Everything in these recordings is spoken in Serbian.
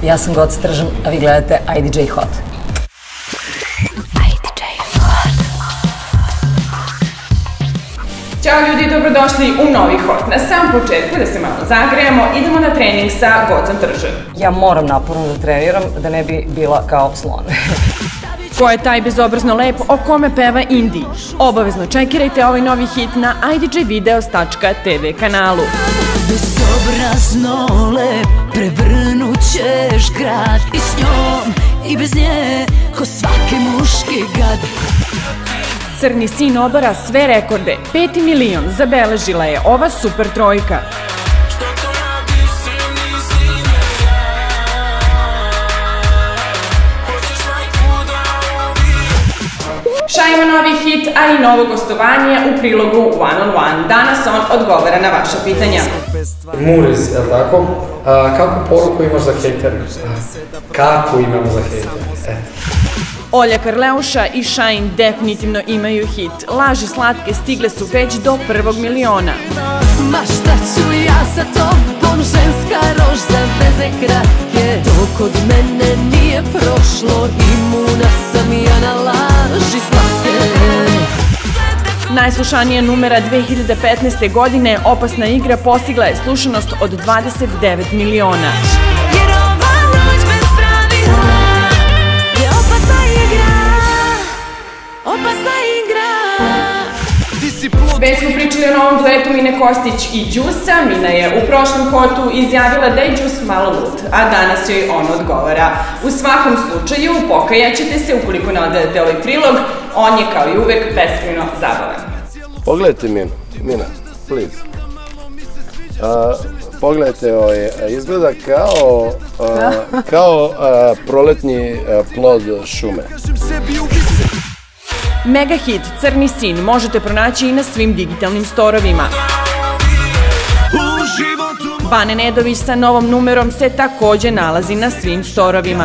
Ja sam Goca Tržan, a vi gledate IDJ Hot. Ćao ljudi, dobrodošli u novi Hot. Na samom početku, da se malo zagrejemo, idemo na trening sa Gocom Tržan. Ja moram naporno da treniram da ne bi bila kao slon. Ko je taj bezobrazno lep o kome peva Indi? Obavezno čekirajte ovaj novi hit na idjvideos.tv kanalu. Bezobrazno lep, prevrnut ćeš grad i s njom i bez nje, ko svaki muški gad. Crni sin obara sve rekorde. 5. milion zabeležila je ova super trojka. Ša ima novi hit, a i novo gostovanje u prilogu One on One. Danas on odgovara na vaša pitanja. Muriz, je li tako? Kakvu poruku imaš za hejtere? Kako imamo za hejtere? Olja Karleuša i Šajn definitivno imaju hit. Laži slatke stigle su već do 1. miliona. Ma šta ću ja sa tobom, ženska rož za veze kratke. To kod mene nije prošlo, imuna sam ja na laži slatke. Najslušanija numera 2015. godine, Opasna igra, postigla je slušanost od 29 miliona. Već smo pričali o novom duetu Mine Kostić i Đusa. Mina je u prošlom Hotu izjavila da je Đus malo lud, a danas joj on odgovara. U svakom slučaju, pokajaćete se ukoliko ne odete ovaj prilog, on je kao i uvek beskrajno zabavan. Pogledajte Minu, Mina, please. Pogledajte, izgleda kao proletnji plod šume. Mega hit Crni sin možete pronaći i na svim digitalnim storovima. Bane Nedović sa novom numerom se takođe nalazi na svim storovima.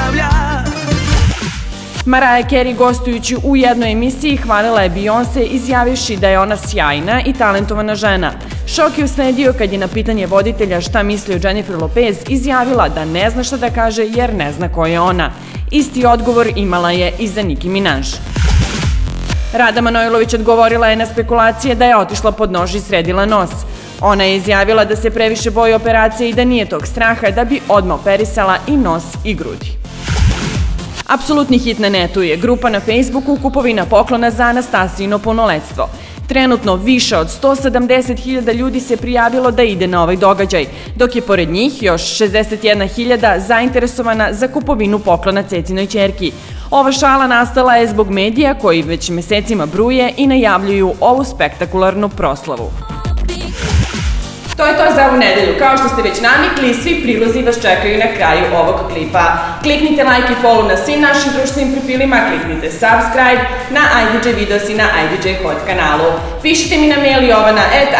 Mariah Carey gostujući u jednoj emisiji hvalila je Beyoncé izjavivši da je ona sjajna i talentovana žena. Šok je usledio kad je na pitanje voditelja šta misli o Jennifer Lopez izjavila da ne zna šta da kaže jer ne zna ko je ona. Isti odgovor imala je i za Nicki Minaj. Rada Manojlović odgovorila je na spekulacije da je otišla pod nož i sredila nos. Ona je izjavila da se previše boji operacije i da nije tog straha da bi odmah operisala i nos i grudi. Apsolutni hit na netu je grupa na Facebooku kupovina poklona za Anastasijino punoletstvo. Trenutno više od 170.000 ljudi se prijavilo da ide na ovaj događaj, dok je pored njih još 61.000 zainteresovana za kupovinu poklona cecinoj ćerki. Ova šala nastala je zbog medija koji već mesecima bruje i najavljuju ovu spektakularnu proslavu. To je to za ovu nedelju. Kao što ste već navikli, svi prilozi vas čekaju na kraju ovog klipa. Kliknite like i follow na svim našim društvenim profilima, kliknite subscribe na IDJ Videos i na IDJ Hot kanalu. Pišite mi na mail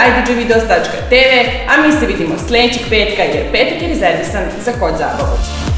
jovana@idjvideos.tv, a mi se vidimo sledećeg petka jer petak je rezervisan za Hot zabavu.